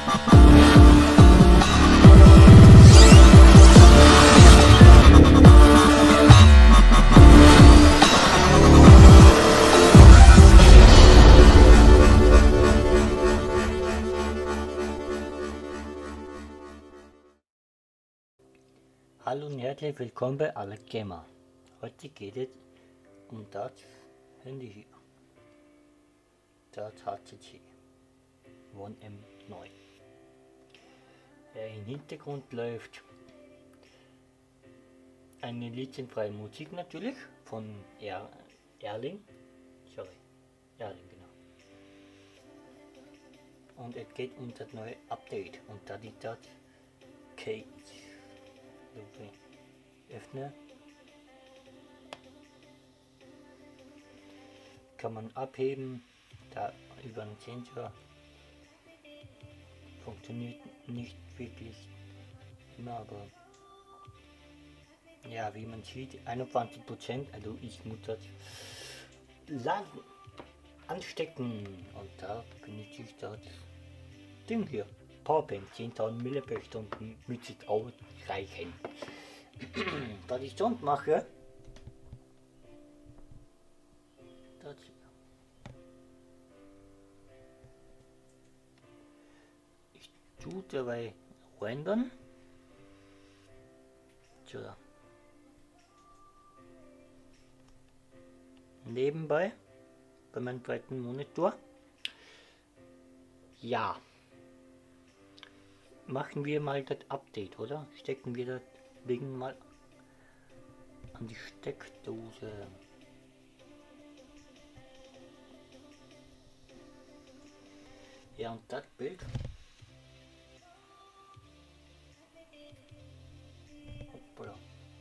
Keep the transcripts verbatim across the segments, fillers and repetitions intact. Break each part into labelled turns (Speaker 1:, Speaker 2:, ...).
Speaker 1: Hallo und herzlich willkommen bei Alex Gamer. Heute geht es um das Handy hier. Das H T C One M neun. Ja, im Hintergrund läuft eine lizenzfreie Musik natürlich von er Erling. Sorry, Erling genau. Und es geht um das neue Update und da die das Cage. Okay. Öffne. Kann man abheben, da über den Sensor. Funktioniert nicht wirklich immer, aber ja, wie man sieht, einundzwanzig Prozent, also ich muss das laden, anstecken und da benutze ich das Ding hier. Powerbank zehntausend Milliampere-Stunden müsste es ausreichen. Was ich sonst mache, das hier. Ich tue dabei rendern. So. Nebenbei bei meinem zweiten Monitor. Ja. Machen wir mal das Update, oder? Stecken wir das Ding mal an die Steckdose. Ja, und das Bild. Hoppala.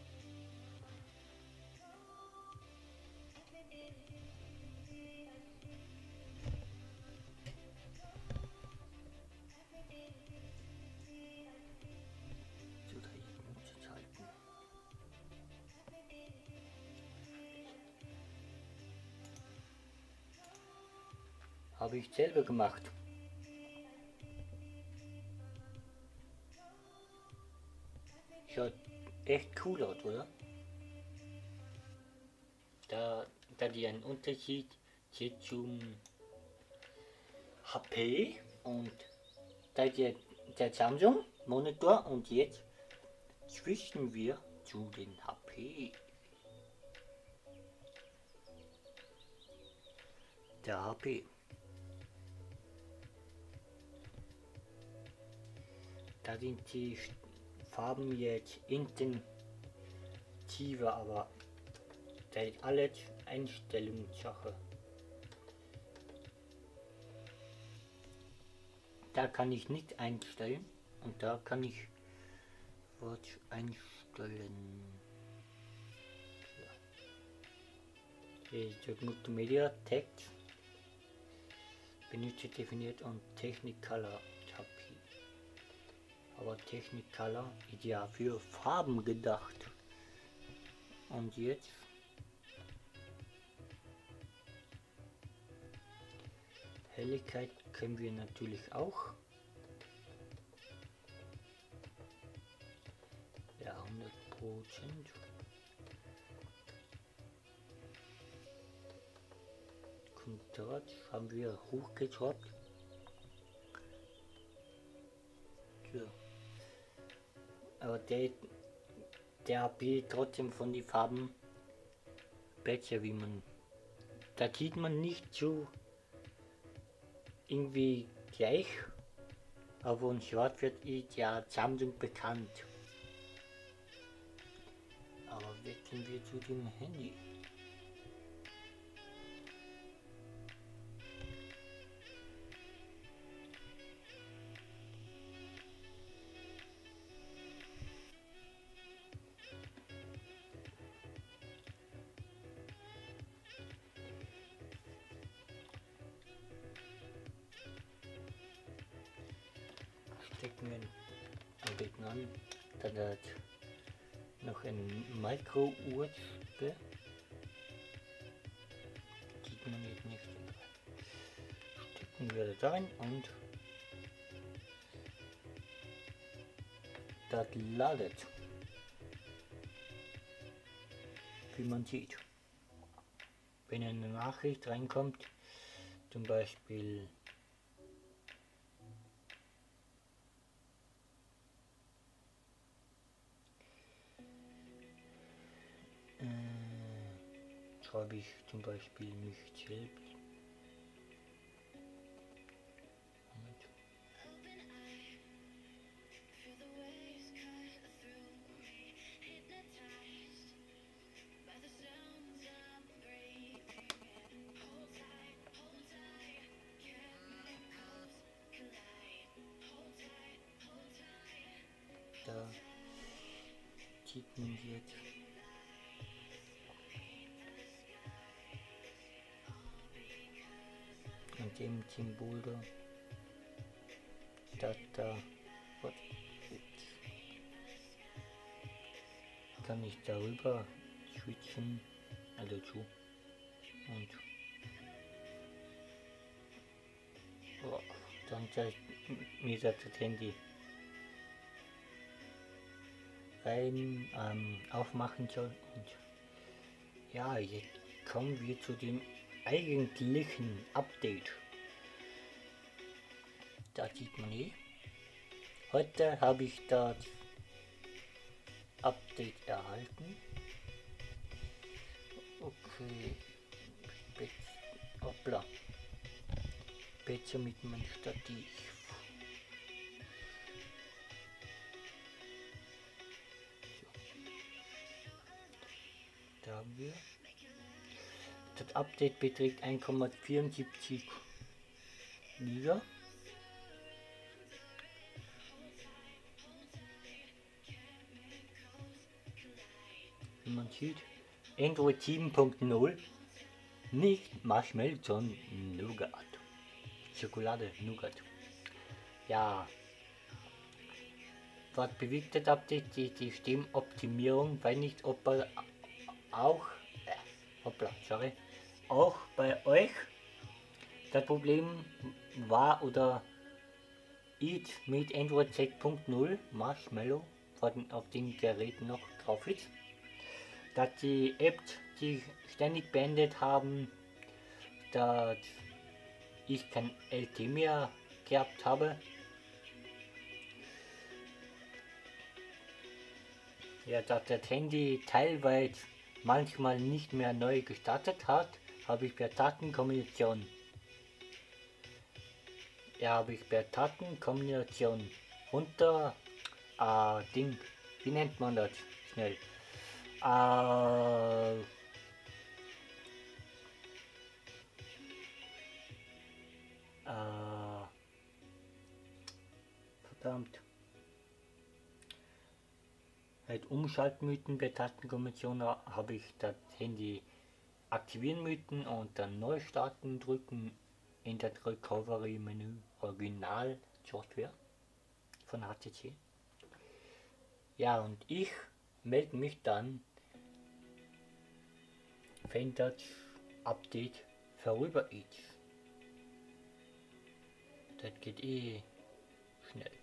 Speaker 1: Habe ich selber gemacht. Schaut echt cool aus, oder? Da, da die einen Unterschied hier zum H P und da der, der Samsung Monitor und jetzt switchen wir zu den H P. Der H P. Da sind die Farben jetzt intensiver, aber das ist alles Einstellungssache. Da kann ich nicht einstellen und da kann ich was einstellen. Hier ist das Multimedia Text, Benutzer definiert und Technicolor H P. Aber Technicolor ist ja für Farben gedacht. Und jetzt Helligkeit können wir natürlich auch. Ja, hundert Prozent. Kontrast haben wir hochgeschraubt. So. Aber der, der H P trotzdem von den Farben besser, wie man. Da sieht man nicht so irgendwie gleich, aber von Schwarz wird ist ja Samsung bekannt. Aber wechseln wir zu dem Handy. Stecken wir am besten an, dann hat noch ein Micro-U S B. Sieht man jetzt nicht. Stecken wir da rein und das ladet. Wie man sieht. Wenn eine Nachricht reinkommt, zum Beispiel äh, schreibe ich zum Beispiel mich selbst. Da sieht man jetzt an dem Symbol da, da, da, was, jetzt kann ich darüber switchen, also zu und oh, dann zeigt mir das Handy rein ähm, aufmachen soll. Und ja, jetzt kommen wir zu dem eigentlichen Update. Da sieht man eh. Heute habe ich das Update erhalten. Okay. Hoppla. Besser mit meinem Stativ. Da haben wir. Das Update beträgt eins Komma vierundsiebzig Giga. Wie man sieht, Android sieben Punkt null, nicht Marshmallow, sondern Nougat. Schokolade, Nougat. Ja, was bewegt das Update? Die, die Stimmenoptimierung, weiß nicht, ob er auch, äh, hoppla, sorry, auch bei euch das Problem war oder ist mit Android sechs Punkt null Marshmallow auf den Geräten noch drauf ist, dass die Apps, die ständig beendet haben, dass ich kein L T E mehr gehabt habe. Ja, dass das Handy teilweise manchmal nicht mehr neu gestartet hat, habe ich per Datenkombination. Ja, habe ich per Datenkombination runter, äh, Ding, wie nennt man das schnell? Äh, äh, verdammt. Halt umschalten müssen per Tastenkombination habe ich das Handy aktivieren müssen und dann neu starten drücken in das Recovery Menü Original Software von H T C. Ja, und ich melde mich dann, wenn das Update vorüber ist. Das geht eh schnell.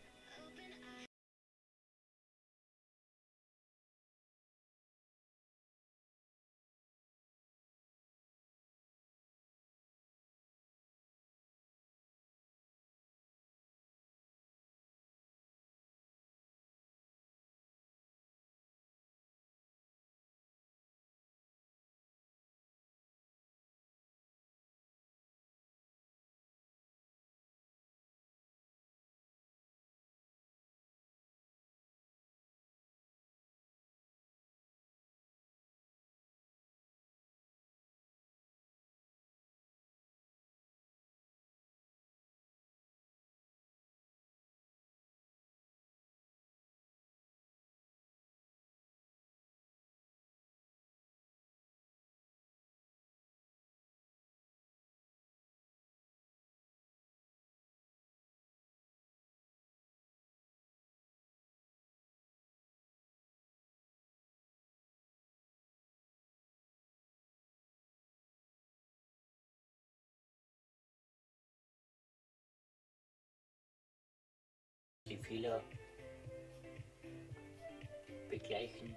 Speaker 1: Die Fehler begleichen.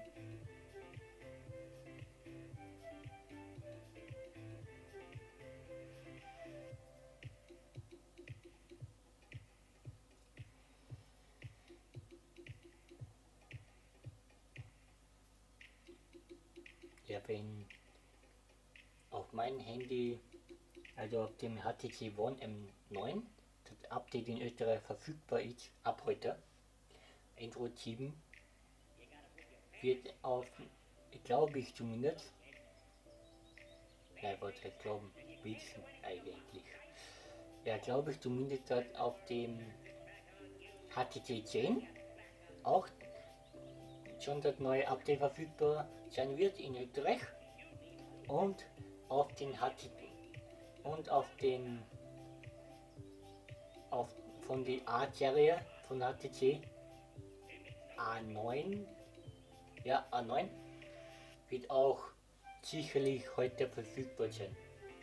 Speaker 1: Ja, wenn auf meinem Handy, also auf dem H T C One M neun, das Update in Österreich verfügbar ist, ab heute, Android sieben, wird auf, glaube ich zumindest, nein, was heißt glauben, wissen eigentlich, ja, glaube ich zumindest, dass auf dem H T C zehn auch schon das neue Update verfügbar sein wird in Österreich und auf den H T C und auf den auf von der A-Serie von H T C A neun, ja A neun wird auch sicherlich heute verfügbar sein.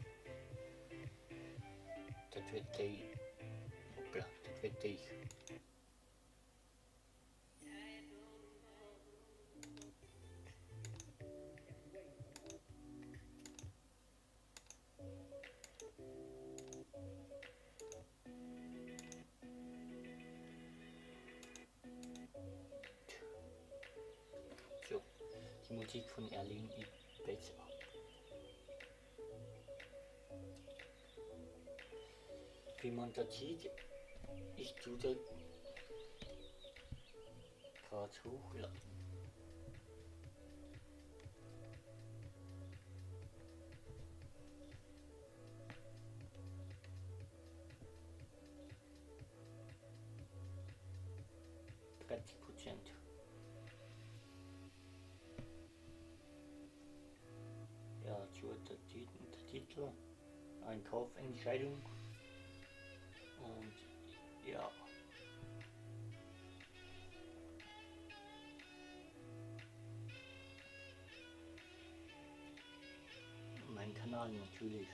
Speaker 1: Das wird ich, hoppla, das wird ich. So, die Musik von Erlin ist besser. Wie man da sieht, ich tue das gerade hochladen. dreißig Prozent. Ja, so der Titel, eine Kaufentscheidung und ja. Mein Kanal natürlich.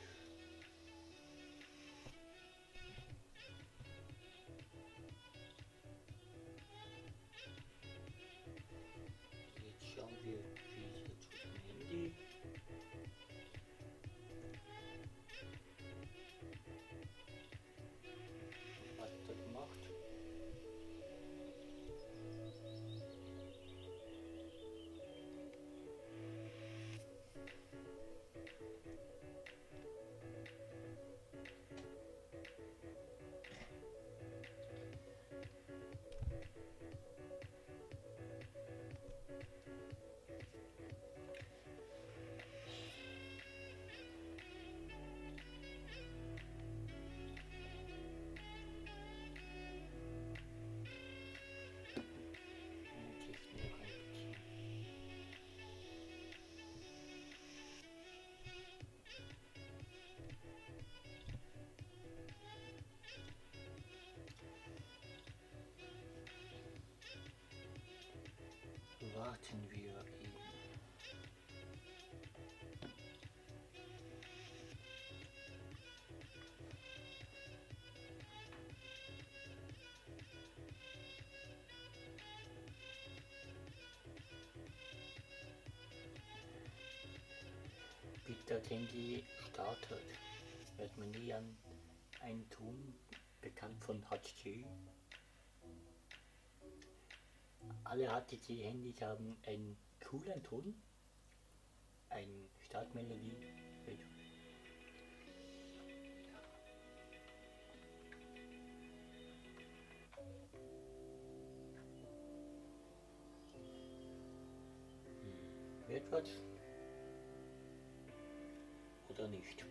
Speaker 1: Jetzt schauen wir, wie es jetzt mit dem Handy. Was das macht. Warten wir eben. Bis das Handy startet, wird man nie an einen Ton bekannt von H T C. Alle H T C-Handys haben einen coolen Ton, eine Startmelodie. Hm. Wird was? Oder nicht?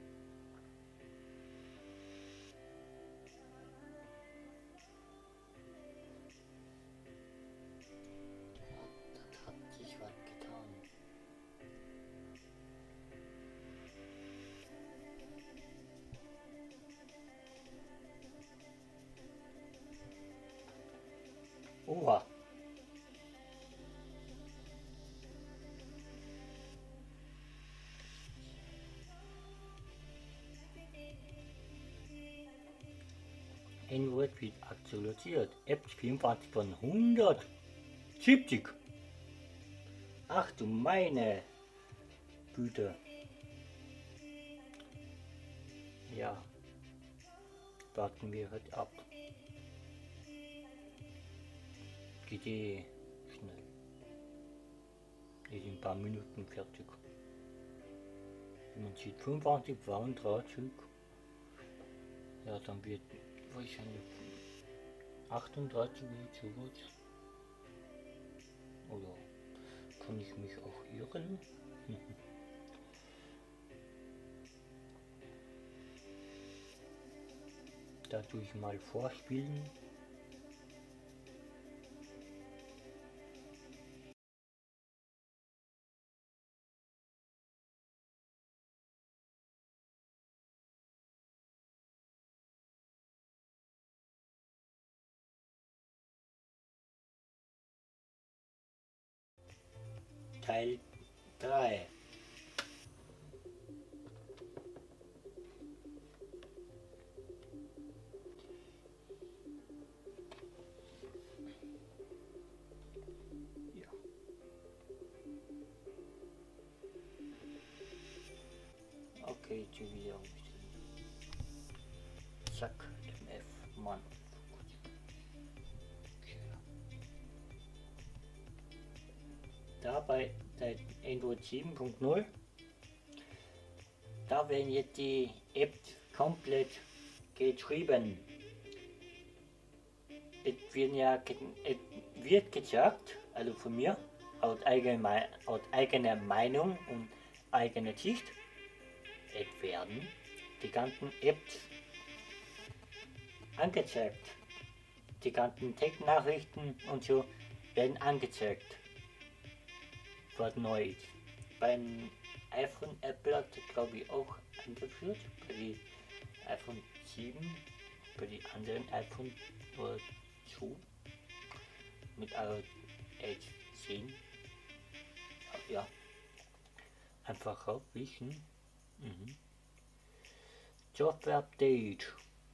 Speaker 1: Oha. Android wird aktualisiert. App vierundzwanzig von hundertsiebzig. Ach du meine Güte. Ja. Warten wir halt ab. Geht eh schnell. Ist in ein paar Minuten fertig. Man sieht fünfundzwanzig Waren dreißig. Ja, dann wird wahrscheinlich achtunddreißig oder sowas. Oder kann ich mich auch irren? Da tue ich mal vorspielen. Teil drei. Ja. Okay, jetzt wieder ein bisschen. Zack, M F, Mann. Da bei der Android sieben Punkt null, da werden jetzt die App komplett geschrieben. Es wird ja es wird gesagt, also von mir, aus eigener, aus eigener Meinung und eigener Sicht, es werden die ganzen Apps angezeigt. Die ganzen Tech-Nachrichten und so werden angezeigt. Was neu ist. Beim iPhone Apple hat es glaube ich auch eingeführt, bei den iPhone sieben, bei den anderen iPhone oder so mit iOS zehn. Ja, einfach aufwischen. Mhm. Software Update.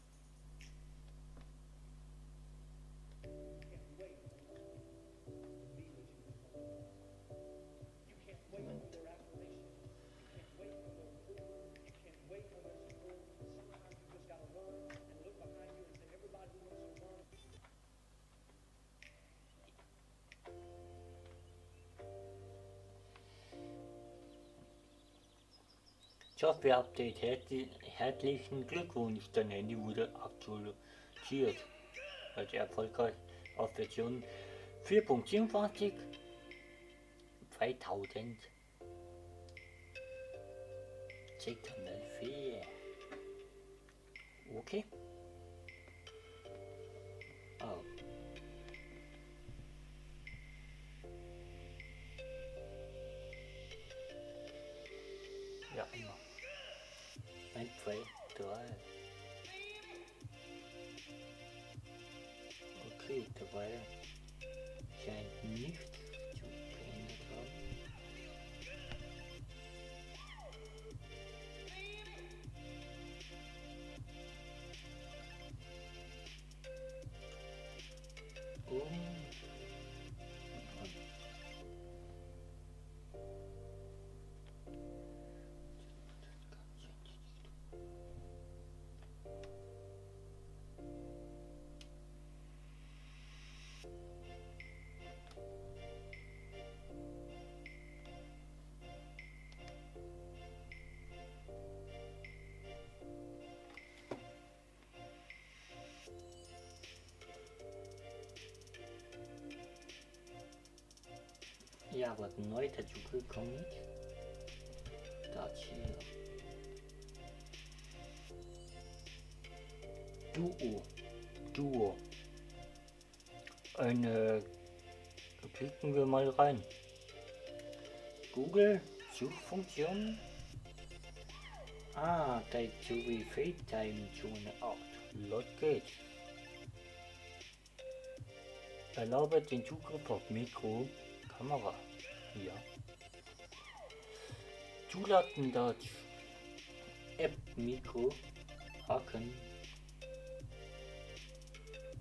Speaker 1: Software Update, herzlichen Glückwunsch, dein Handy wurde aktualisiert. Also erfolgreich auf Version vier Punkt siebenundzwanzig zweitausendsechshundertvier. Okay. Oh. Ja, immer. eins, zwei, drei. Okay, dabei scheint nicht zu verändert haben. Um. Ja, was neu dazu gekommen ist, das hier. Duo. Duo. Eine. Klicken wir mal rein. Google Suchfunktion. Ah, dazu wie FaceTime so eine Art. Los geht's. Erlaube den Zugriff auf Mikro, Kamera. Ja. Zulassen das App Mikro Haken.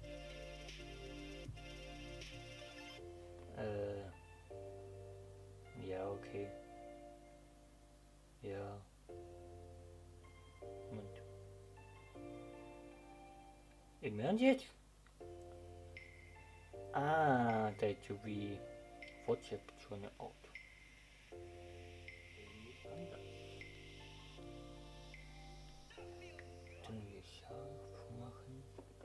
Speaker 1: Äh, Im Ernst jetzt? Ah, da ist so wie WhatsApp schon ein Auto. Dann wir scharf machen.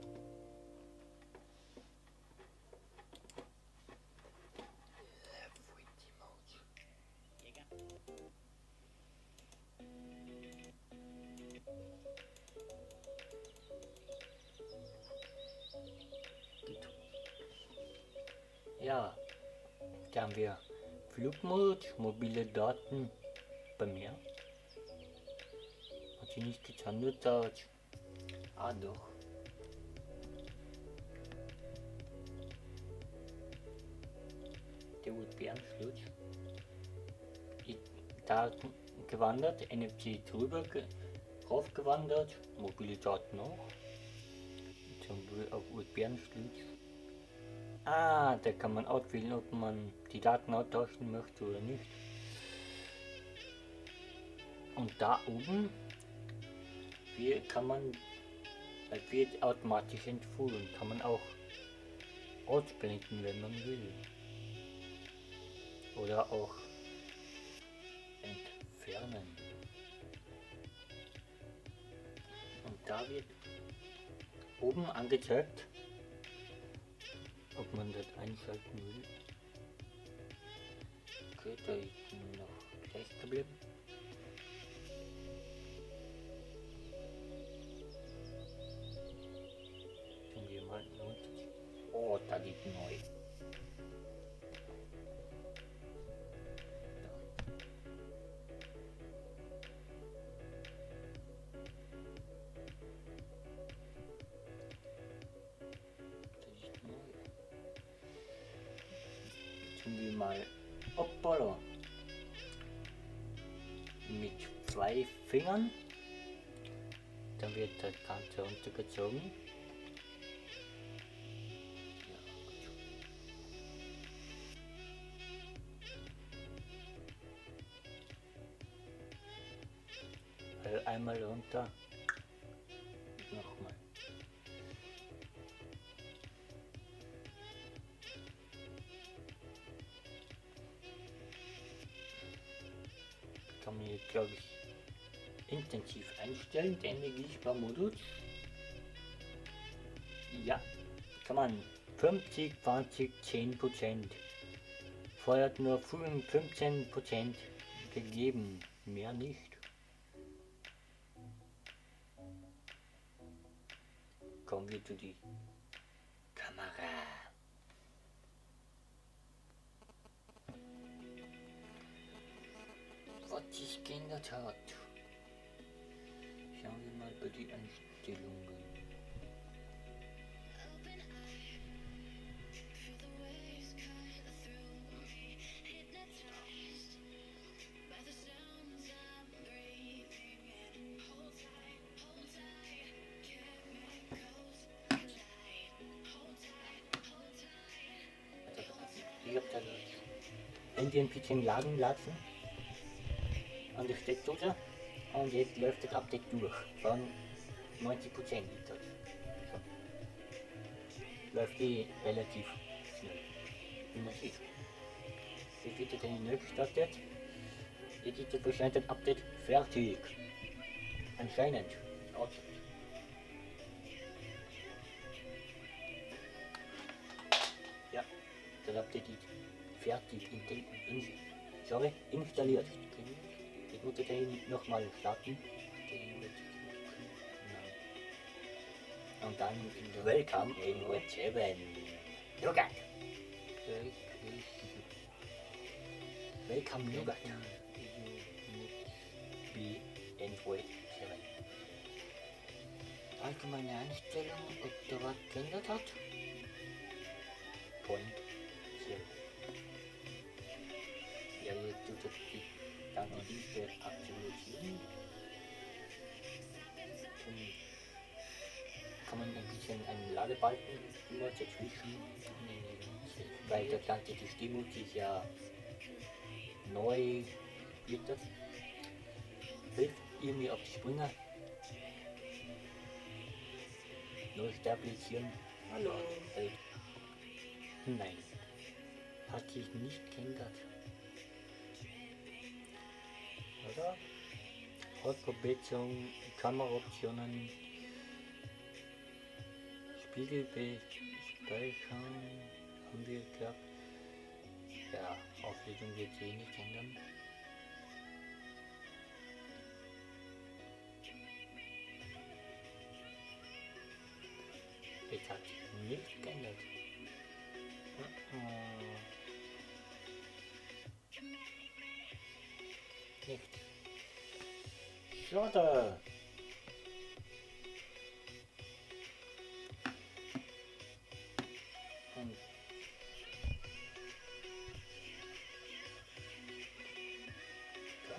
Speaker 1: Ja, da haben wir Flugmodus, mobile Daten bei mir. Hat sie nicht getan, nur Deutsch. Ah doch. Der U S B-Anschluss. Daten gewandert, N F C drüber ge drauf gewandert, mobile Daten auch. Jetzt haben wir auf U S B-Anschluss. Ah, da kann man auswählen, ob man die Daten austauschen möchte oder nicht. Und da oben hier kann man, es wird automatisch entfuhren, kann man auch ausblenden, wenn man will. Oder auch entfernen. Und da wird oben angezeigt, ob man das einschalten will. Okay, da ist noch gleich geblieben. Können wir mal runter. Oh, da liegt neu. Wir mal Oppola mit zwei Fingern, dann wird das Ganze runtergezogen. Ja, also einmal runter, nochmal. Kann man jetzt, glaube ich, intensiv einstellen, den Energiesparmodus. Ja, kann man fünfzig, zwanzig, zehn Prozent. Vorher hat nur fünfzehn Prozent gegeben, mehr nicht. Kommen wir zu die Kamera. Was sich geändert hat. Schauen wir mal bei die Einstellungen. Ich habe das Handy ein bisschen laden lassen an der Steckdose und jetzt läuft das Update durch von neunzig Prozent. So. Läuft eh relativ schnell, wie man sieht. Jetzt wird das neu gestartet. Jetzt ist das wahrscheinlich das Update fertig. Anscheinend. Okay. Ja, das Update ist fertig. In, in, sorry, installiert. Ich muss den nochmal starten. Und dann Welcome in Web sieben. Nougat. Welcome Nougat. Wie Android sieben. Allgemeine Einstellungen, ob da was geändert hat. Point sieben. Ja, jetzt tut es die dann noch diese aktualisieren. Dann kann man ein bisschen einen Ladebalken immer dazwischen, weil das Ganze die Stimmung sich ja neu wird. Das hilft ihr mir auf die Sprünge. neu stabilisieren.
Speaker 2: Hallo.
Speaker 1: Äh, nein, hat sich nicht geändert. Oder? Hautverbesserung, Kameraoptionen, Spiegelbild speichern, haben wir gehabt. Ja, Auflösung wird sich eh nicht ändern. Es hat sich nichts geändert. Nichts. Schade. Und da.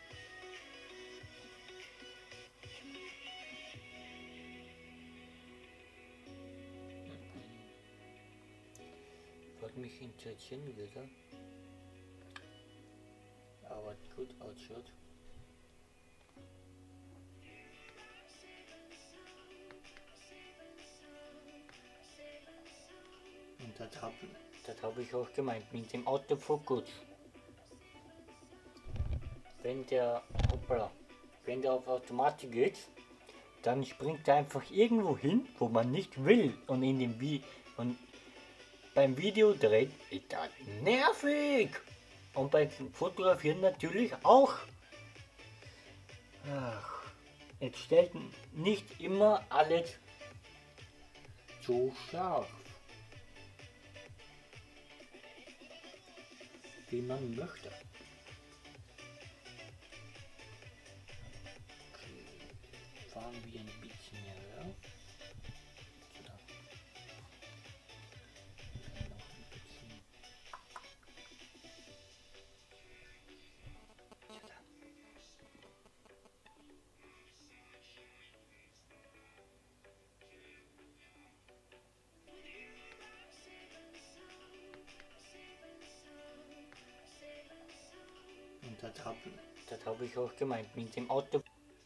Speaker 1: Wird mich interessieren wieder. Aber gut ausschaut. Und das habe das hab ich auch gemeint mit dem Autofokus. Wenn der, hoppla, wenn der auf Automatik geht, dann springt er einfach irgendwo hin, wo man nicht will. Und in dem Vi und beim Video dreht ist das nervig. Und beim Fotografieren natürlich auch. Ach, jetzt stellt nicht immer alles so scharf, wie man möchte. Okay, fahren wir ein bisschen her. So, da. Noch ein bisschen. So, da. Und das habe das hab ich auch gemeint mit dem Auto.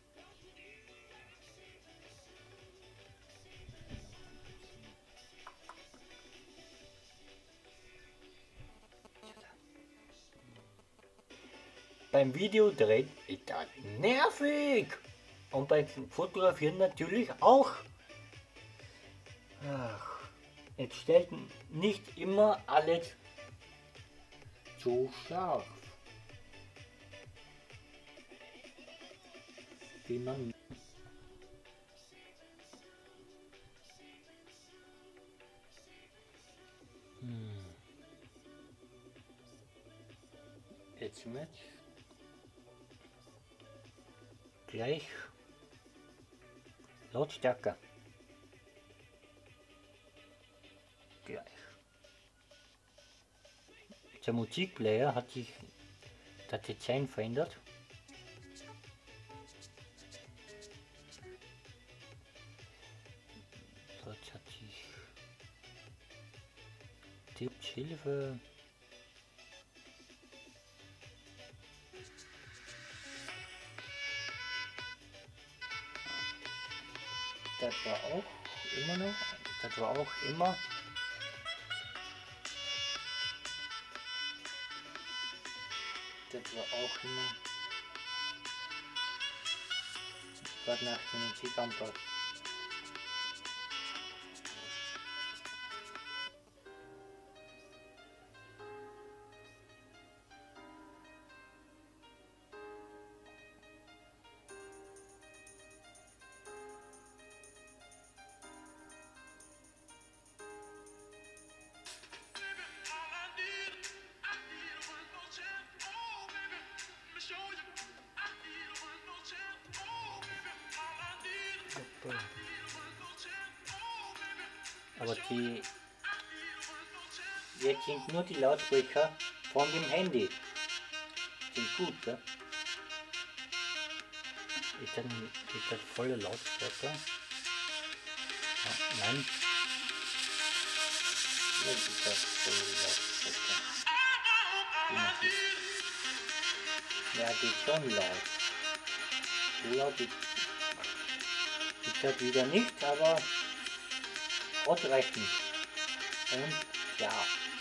Speaker 1: Beim Video dreht ist das nervig. Und beim Fotografieren natürlich auch. Ach, jetzt stellt nicht immer alles so scharf, wie man hm. Jetzt mit gleich Lautstärke gleich. Der Musikplayer hat sich das Design verändert. Dort hat sich Tipps Hilfe. Das war auch immer noch, das war auch immer das war auch immer gerade nach dem Musikanbau. Aber die jetzt sind nur die Lautsprecher von dem Handy. Sind gut, gell? Ist das, ist das volle Lautsprecher? Ja, nein. Jetzt ist das volle Lautsprecher. Ja, die ist schon laut. So laut ist, ist das wieder nicht, aber ausreichend. Und ja.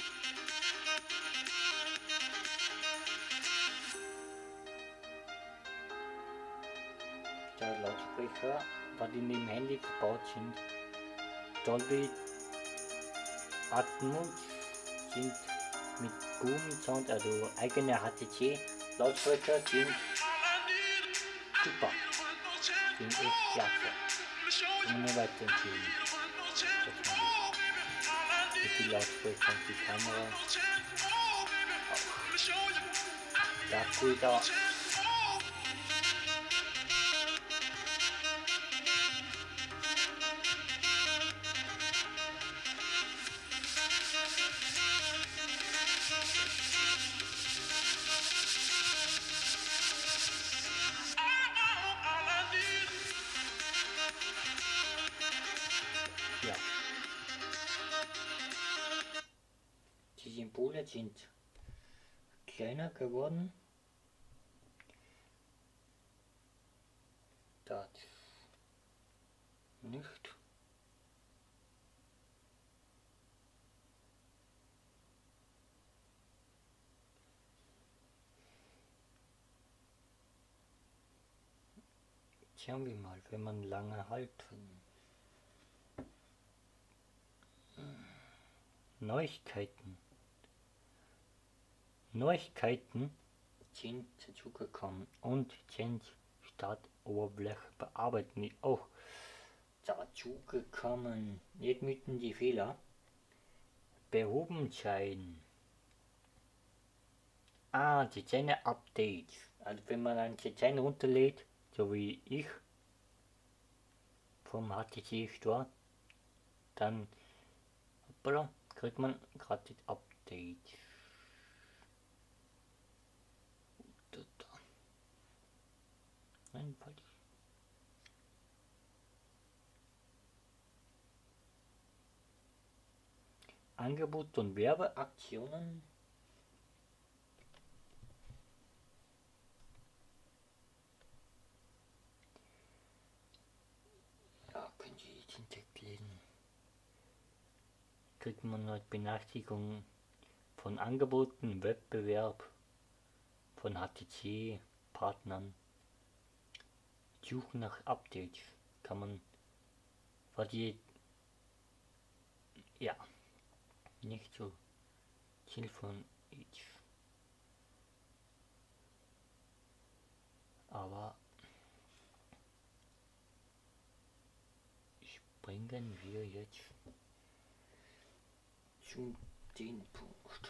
Speaker 1: Der Lautsprecher, die in dem Handy verbaut sind, Dolby Atmos sind mit Boom Sound, also eigene H T C Lautsprecher sind super, sind echt klasse. Kann man nur weiterempfehlen. Mit die Lautsprecher und die Kamera auch. Da cool da. Ja. Die Symbole sind kleiner geworden. Das nicht. Schauen wir mal, wenn man lange halten. Neuigkeiten. Neuigkeiten sind dazugekommen und sind Startoberfläche bearbeiten die auch dazugekommen. Nicht mitten die Fehler behoben sein. Ah, Designer Updates. Also wenn man ein Design runterlädt, so wie ich vom H T C Store, dann hoppala, kriegt man gratis Updates. Nein, falsch. Angebot und Werbeaktionen. Ja, könnt ihr jetzt den Text lesen. Kriegt man halt Benachrichtigungen von Angeboten, Wettbewerb, von H T C Partnern. Suchen nach Updates kann man, weil die ja nicht so viel von ich. Aber springen wir jetzt zu den Punkt.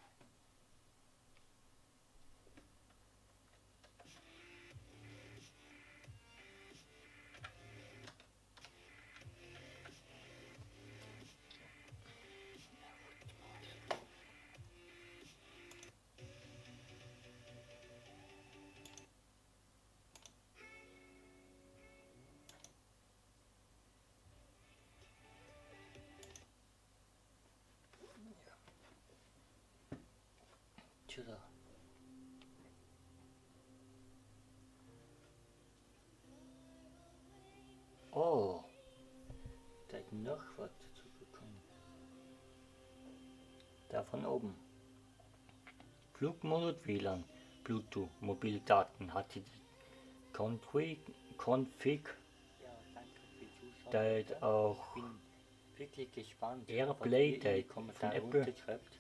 Speaker 1: Tja. Oh, da ist noch was dazu gekommen. Da von oben. Flugmodus W L A N, Bluetooth, Mobildaten, H T C Config, Config. Ja, danke für da ist auch bin wirklich gespannt. Airplay, der von Apple schreibt.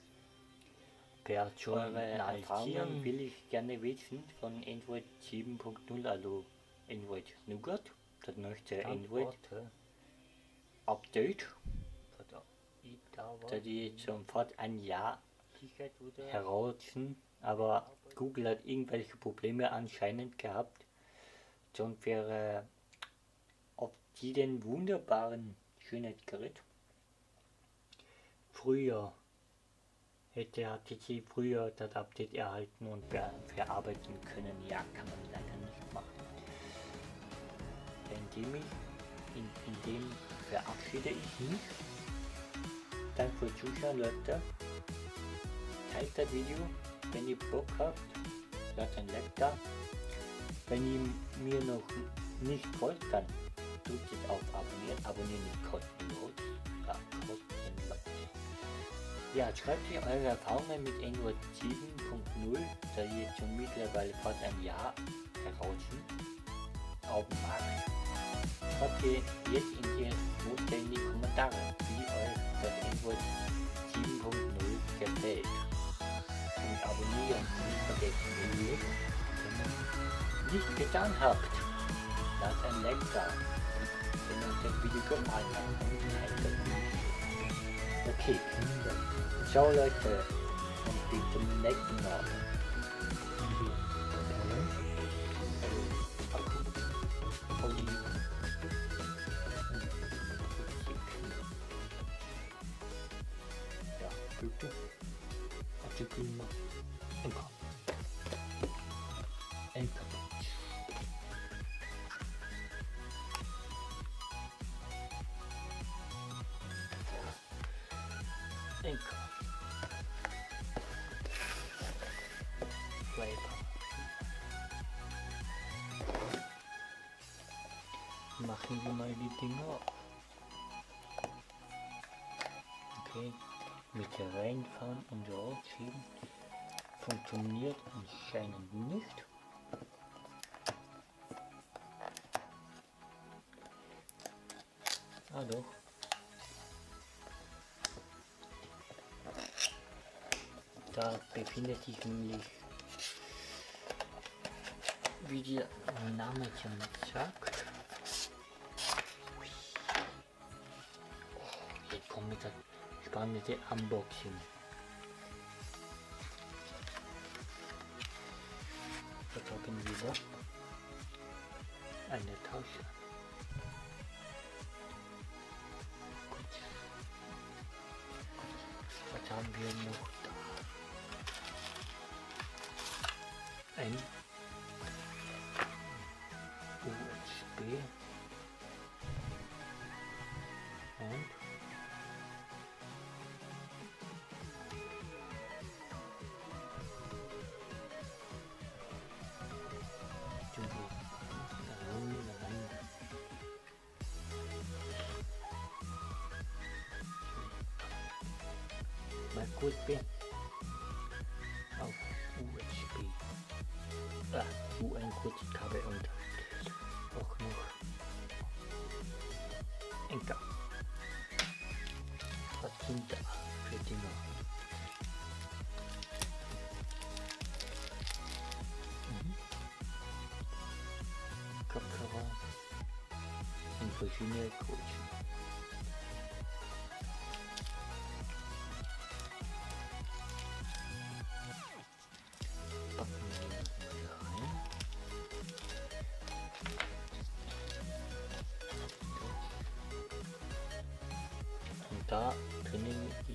Speaker 1: Eure Erfahrungen will ich gerne wissen von Android sieben Punkt null, also Android Nougat, das neueste Android Update, da die zum fast ein Jahr heraus sind, aber Google hat irgendwelche Probleme anscheinend gehabt, sonst wäre auf diesen wunderbaren Schönheitsgerät früher hätte H T C früher das Update erhalten und ver verarbeiten können. Ja, kann man leider nicht machen. Indem ich, in, in dem verabschiede ich mich. Danke fürs Zuschauen, Leute. Teilt das Video, wenn ihr Bock habt. Lasst ein Like da. Wenn ihr mir noch nicht folgt, dann drückt es auf Abonnieren. Abonnieren ist kostenlos. Ja. Ja, schreibt ihr eure Erfahrungen mit Android sieben Punkt null, da jetzt schon mittlerweile fast ein Jahr heraus auf dem Markt. Schreibt ihr jetzt in die Note in die Kommentare, wie euch das Android sieben Punkt null gefällt. Und abonnieren nicht vergessen, wenn ihr es nicht getan habt. Lasst ein Like da, wenn euch das Video gefallen hat. Okay, ciao Leute und bis zum nächsten Mal. Ja, bitte. Artikel Enker. Enker. Enker. Flavor. Machen wir mal die Dinger. Okay, mit reinfahren und rausschieben. Funktioniert anscheinend nicht. Ah doch. Da befindet sich nämlich, wie der Name schon sagt, oh, jetzt kommt das spannende Unboxing. Was haben wir da? Eine Tasche. Gut. Was haben wir noch da? Ein U S B und mal kurz bin auf U S B. Ah, so ein kurzes Kabel und auch noch Enker. Was sind da für Dinger? Mhm. Kopfhörer und verschiedene Größen. Da drinnen